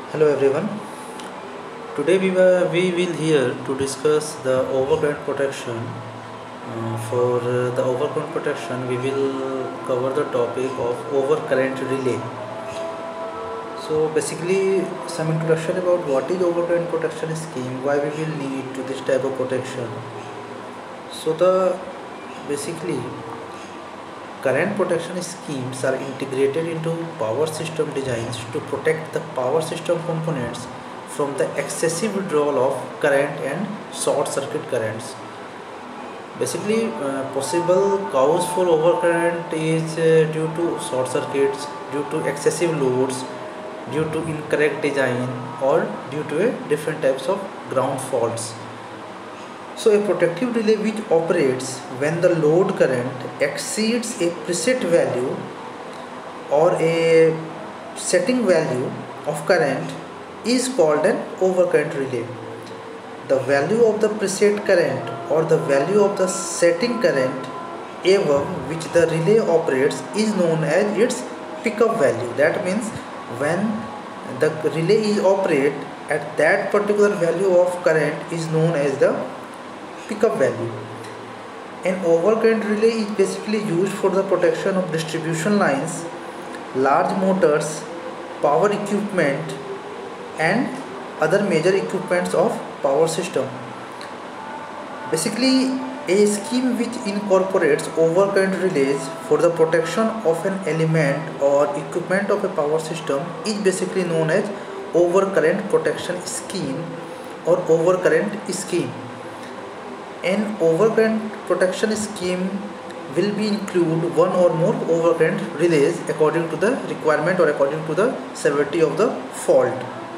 Hello everyone. Today we will here to discuss the overcurrent protection. For the overcurrent protection, we will cover the topic of overcurrent relay. So basically, some introduction about what is overcurrent protection scheme, why we will need to this type of protection. So the basically current protection schemes are integrated into power system designs to protect the power system components from the excessive withdrawal of current and short circuit currents. Basically, possible cause for overcurrent is due to short circuits, due to excessive loads, due to incorrect design, or due to different types of ground faults. So a protective relay which operates when the load current exceeds a preset value or a setting value of current is called an overcurrent relay. The value of the preset current or the value of the setting current above which the relay operates is known as its pickup value. That means when the relay is operate at that particular value of current is known as the pickup value. An overcurrent relay is basically used for the protection of distribution lines, large motors, power equipment and other major equipments of power system. Basically, a scheme which incorporates overcurrent relays for the protection of an element or equipment of a power system is basically known as overcurrent protection scheme or overcurrent scheme. An overcurrent protection scheme will be include one or more overcurrent relays according to the requirement or according to the severity of the fault.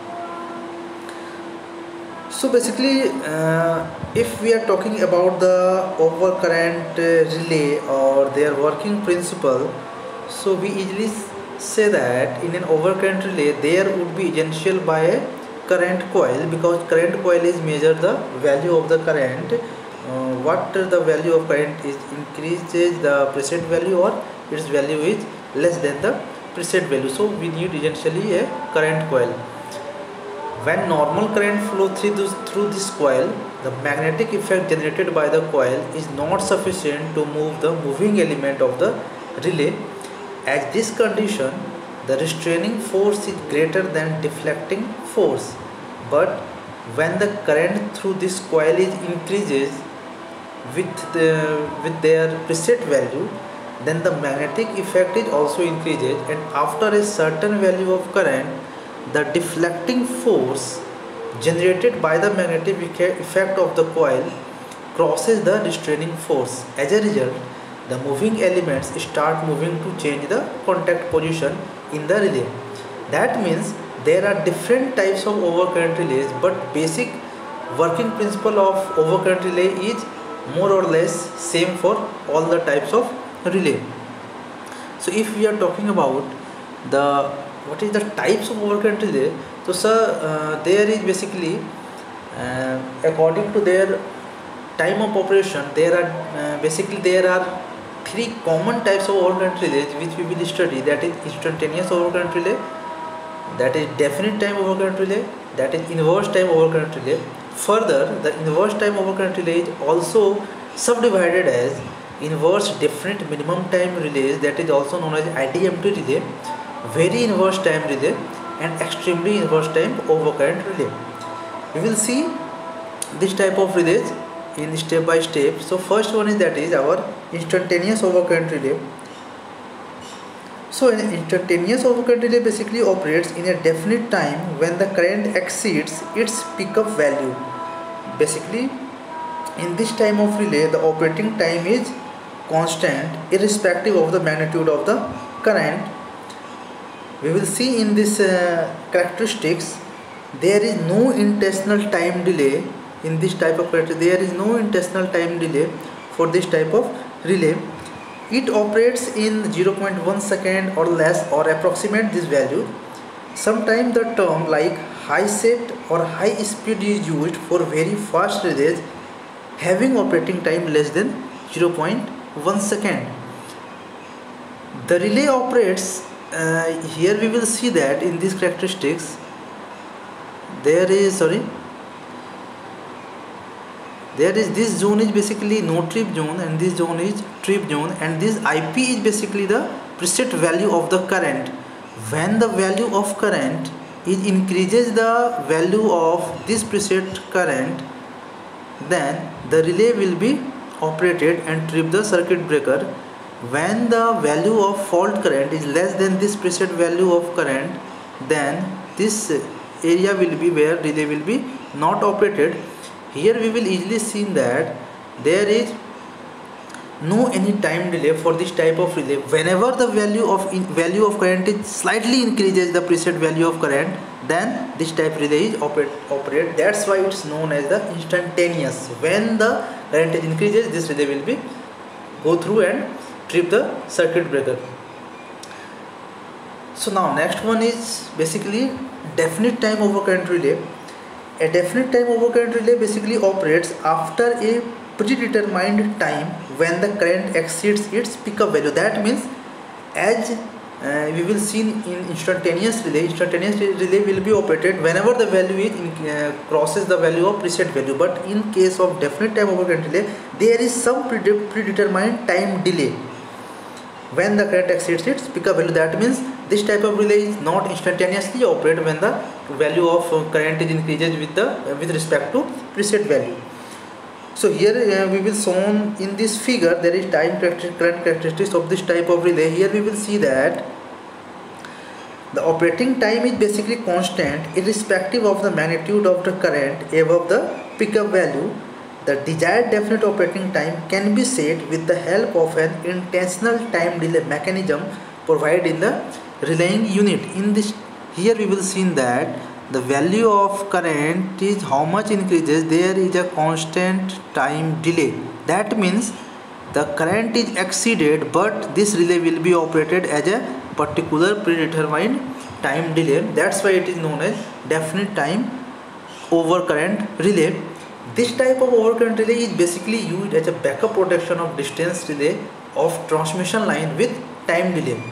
So basically, if we are talking about the overcurrent relay or their working principle, so we easily say that in an overcurrent relay there would be essential by a current coil, because current coil is measure the value of the current. What the value of current is increases the preset value or its value is less than the preset value. So we need essentially a current coil. When normal current flow through this coil, the magnetic effect generated by the coil is not sufficient to move the moving element of the relay. At this condition, the restraining force is greater than deflecting force. But when the current through this coil is increases with their preset value, then the magnetic effect is also increases, and after a certain value of current, the deflecting force generated by the magnetic effect of the coil crosses the restraining force. As a result, the moving elements start moving to change the contact position in the relay. That means there are different types of overcurrent relays, but basic working principle of overcurrent relay is more or less same for all the types of relay. So if we are talking about the what is the types of overcurrent relay, so sir, there is basically according to their time of operation, there are three common types of overcurrent relays which we will study. That is instantaneous overcurrent relay, that is definite time overcurrent relay, that is inverse time overcurrent relay. Further, the inverse time overcurrent relay is also subdivided as inverse definite minimum time relays, that is also known as IDMT relay, very inverse time relay and extremely inverse time overcurrent relay. We will see this type of relays in step by step. So first one is that is our instantaneous overcurrent relay. So an instantaneous overcurrent relay basically operates in a definite time when the current exceeds its pickup value. Basically, in this time of relay, the operating time is constant irrespective of the magnitude of the current. We will see in this characteristics, there is no intentional time delay in this type of relay. There is no intentional time delay for this type of relay. It operates in 0.1 second or less or approximate this value. Sometimes the term like high set or high speed is used for very fast relays having operating time less than 0.1 second. The relay operates here we will see that in these characteristics there is, sorry, there is, this zone is basically no trip zone and this zone is trip zone, and this IP is basically the preset value of the current. When the value of current is increases the value of this preset current, then the relay will be operated and trip the circuit breaker. When the value of fault current is less than this preset value of current, then this area will be where relay will be not operated. Here we will easily see that there is no any time delay for this type of relay. Whenever the value of current is slightly increases the preset value of current, then this type relay is operate. That's why it's known as the instantaneous. When the current is increases, this relay will be go through and trip the circuit breaker. So now next one is basically definite time overcurrent relay. A definite time overcurrent relay basically operates after a predetermined time when the current exceeds its pickup value. That means, as we will see in instantaneous relay will be operated whenever the value is crosses the value of preset value. But in case of definite time overcurrent relay, there is some predetermined time delay when the current exceeds its pickup value. That means this type of relay is not instantaneously operate when the value of current is increases with respect to preset value. So here we will shown in this figure, there is current characteristics of this type of relay. Here we will see that the operating time is basically constant irrespective of the magnitude of the current above the pickup value. The desired definite operating time can be set with the help of an intentional time delay mechanism provided in the relaying unit. In this, here we will see that the value of current is how much increases, there is a constant time delay. That means the current is exceeded, but this relay will be operated as a particular predetermined time delay. That's why it is known as definite time overcurrent relay. This type of overcurrent relay is basically used as a backup protection of distance relay of transmission line with time delay.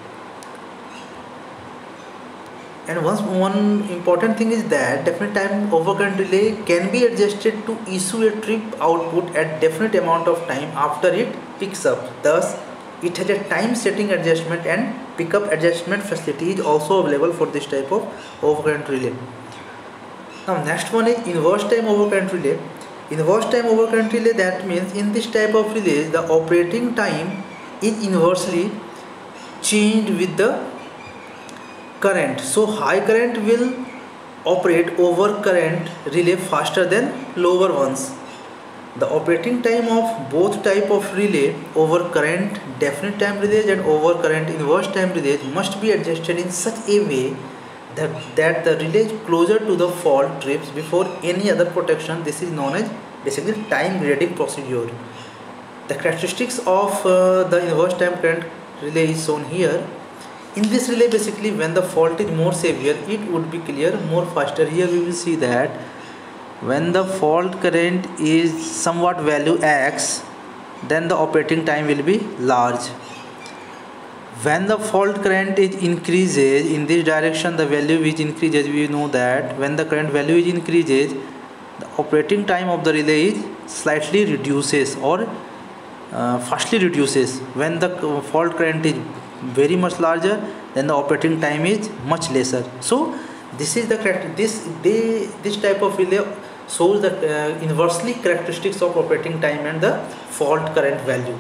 And one important thing is that definite time overcurrent relay can be adjusted to issue a trip output at definite amount of time after it picks up. Thus, it has a time setting adjustment and pickup adjustment facility is also available for this type of overcurrent relay. Now next one is inverse time overcurrent relay. Inverse time overcurrent relay, that means in this type of relays the operating time is inversely changed with the current. So high current will operate over current relay faster than lower ones. The operating time of both type of relay, over current definite time relays and over current inverse time relays, must be adjusted in such a way that the relay is closer to the fault trips before any other protection. This is known as basically time grading procedure. The characteristics of the inverse time current relay is shown here. In this relay, basically when the fault is more severe, it would be clear more faster. Here we will see that when the fault current is somewhat value x, then the operating time will be large. When the fault current is increases in this direction, the value which increases, we know that when the current value is increases, the operating time of the relay is slightly reduces or fastly reduces. When the fault current is very much larger, then the operating time is much lesser. So this is the this type of relay shows the inversely characteristics of operating time and the fault current value.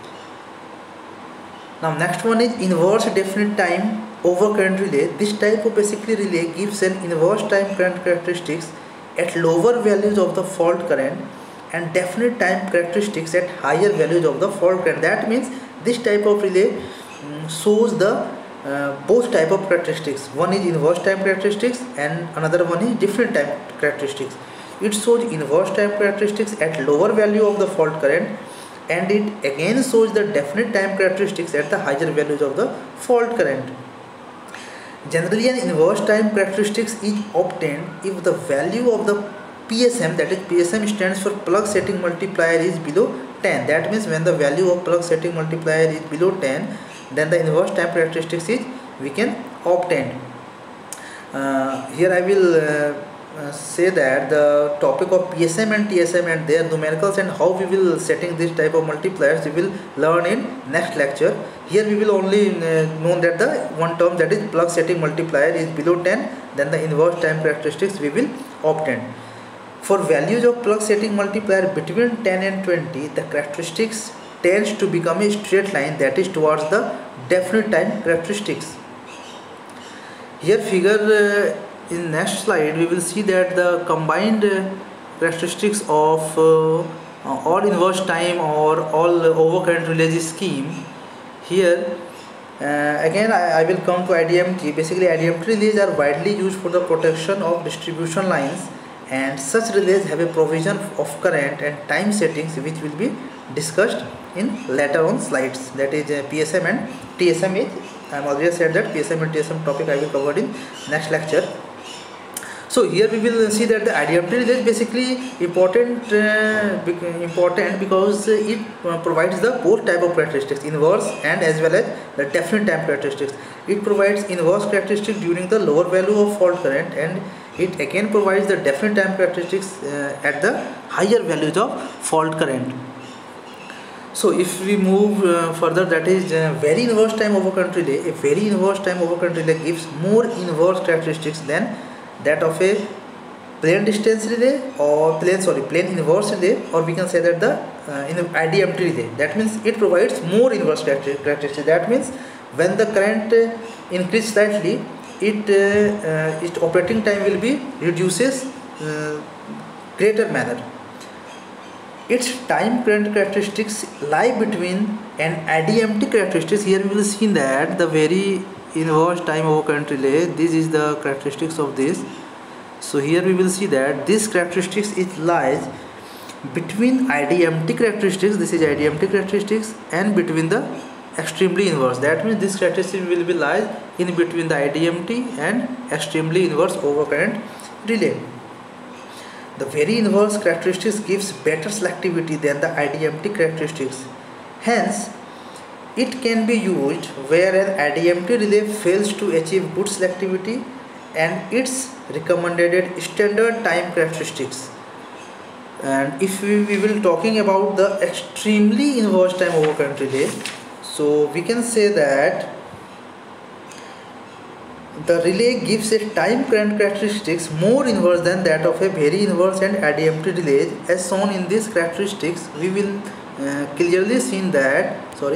Now next one is inverse definite time overcurrent relay. This type of basically relay gives an inverse time current characteristics at lower values of the fault current and definite time characteristics at higher values of the fault current. That means this type of relay shows the both type of characteristics. One is inverse time characteristics and another one is different time characteristics. It shows inverse time characteristics at lower value of the fault current, and it again shows the definite time characteristics at the higher values of the fault current. Generally, an inverse time characteristics is obtained if the value of the PSM, that is PSM stands for plug setting multiplier, is below 10. That means when the value of plug setting multiplier is below 10, then the inverse time characteristics is we can obtain. Here I will say that the topic of PSM and TSM and their numericals and how we will setting this type of multipliers we will learn in next lecture. Here we will only know that the one term, that is plug setting multiplier, is below 10, then the inverse time characteristics we will obtain. For values of plug setting multiplier between 10 and 20, the characteristics tends to become a straight line, that is towards the definite time characteristics. Here figure in next slide we will see that the combined characteristics of all inverse time or all overcurrent relay scheme. Here again I will come to IDMT. Basically IDMT relays are widely used for the protection of distribution lines, and such relays have a provision of current and time settings which will be discussed in later on slides, that is PSM and TSM is, I am already said that PSM and TSM topic I will cover in next lecture. So here we will see that the IDMT relay is basically important because it provides the both type of characteristics, inverse and as well as the definite time characteristics. It provides inverse characteristics during the lower value of fault current, and it again provides the definite time characteristics at the higher values of fault current. So if we move further, that is very inverse time overcurrent relay. A very inverse time overcurrent relay gives more inverse characteristics than that of a plane distance relay or plane inverse relay, or we can say that the IDMT relay. That means it provides more inverse characteristics. That means when the current increases slightly, its operating time will be reduces greater manner. Its time current characteristics lie between an IDMT characteristics. Here we will see that the very inverse time overcurrent relay, this is the characteristics of this. So here we will see that this characteristics it lies between IDMT characteristics, this is IDMT characteristics, and between the extremely inverse. That means this characteristic will be lies in between the IDMT and extremely inverse overcurrent relay. The very inverse characteristics gives better selectivity than the IDMT characteristics. Hence, it can be used where an IDMT relay fails to achieve good selectivity and its recommended standard time characteristics. And if we will talking about the extremely inverse time overcurrent relay, so we can say that the relay gives a time current characteristics more inverse than that of a very inverse and IDMT relay. As shown in these characteristics, we will clearly see that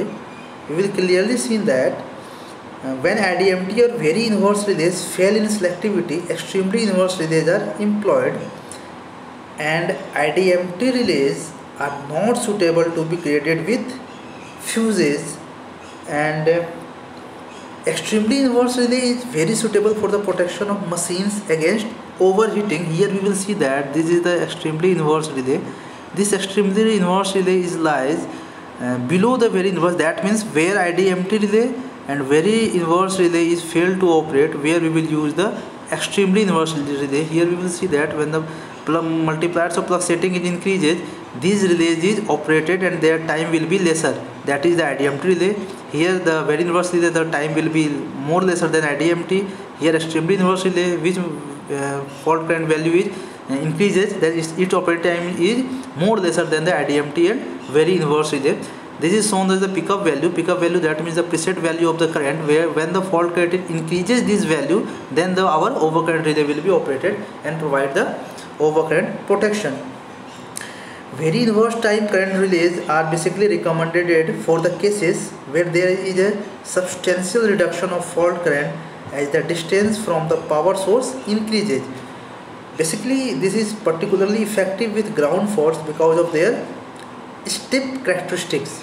when IDMT or very inverse relays fail in selectivity, extremely inverse relays are employed, and IDMT relays are not suitable to be created with fuses, and extremely inverse relay is very suitable for the protection of machines against overheating. Here we will see that this is the extremely inverse relay. This extremely inverse relay is lies below the very inverse. That means where IDMT relay and very inverse relay is failed to operate, where we will use the extremely inverse relay. Here we will see that when the multipliers of plug setting is increases, these relays is operated and their time will be lesser. That is the IDMT relay. Here the very inverse relay, the time will be more lesser than IDMT. Here extremely inverse relay, which fault current value is increases, that is its operating time is more lesser than the IDMT and very inverse relay. This is shown as the pickup value. Pickup value, that means the preset value of the current, where when the fault current increases this value, then our overcurrent relay will be operated and provide the overcurrent protection. Very inverse time current relays are basically recommended for the cases where there is a substantial reduction of fault current as the distance from the power source increases. Basically, this is particularly effective with ground faults because of their steep characteristics.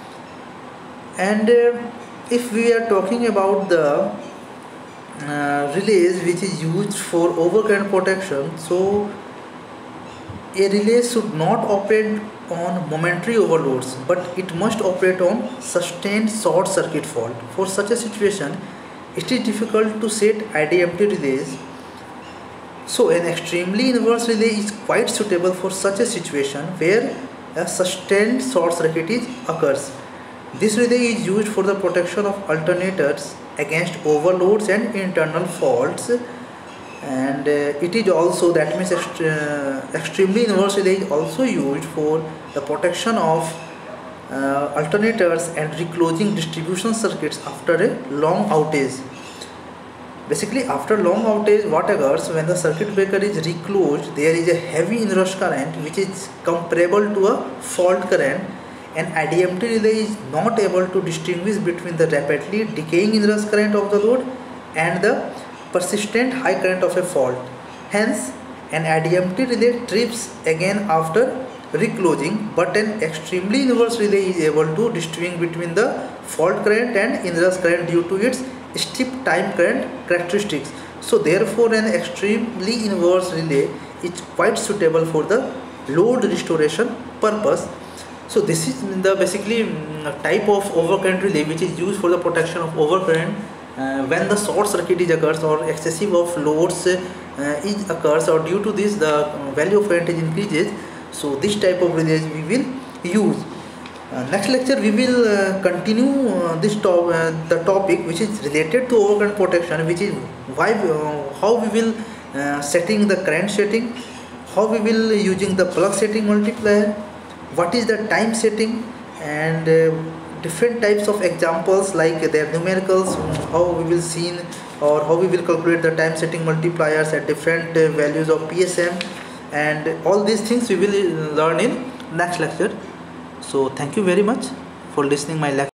And if we are talking about the relays which is used for overcurrent protection, so a relay should not operate on momentary overloads, but it must operate on sustained short circuit fault. For such a situation, it is difficult to set IDMT relays. So an extremely inverse relay is quite suitable for such a situation where a sustained short circuit occurs. This relay is used for the protection of alternators against overloads and internal faults, and it is also, that means extremely inverse relay is also used for the protection of alternators and reclosing distribution circuits after a long outage. Basically, after long outage, what occurs when the circuit breaker is reclosed, there is a heavy inrush current which is comparable to a fault current, and IDMT relay is not able to distinguish between the rapidly decaying inrush current of the load and the persistent high current of a fault. Hence, an IDMT relay trips again after reclosing, but an extremely inverse relay is able to distinguish between the fault current and inrush current due to its steep time current characteristics. So therefore, an extremely inverse relay is quite suitable for the load restoration purpose. So this is the basically type of overcurrent relay which is used for the protection of overcurrent when the short circuit is occurs or excessive of loads is occurs, or due to this the value of current increases. So this type of relays we will use. Next lecture we will continue the topic which is related to overcurrent protection, which is why how we will setting the current setting, how we will using the plug setting multiplier, what is the time setting, and different types of examples like their numericals, how we will see or how we will calculate the time setting multipliers at different values of PSM, and all these things we will learn in next lecture. So thank you very much for listening my lecture.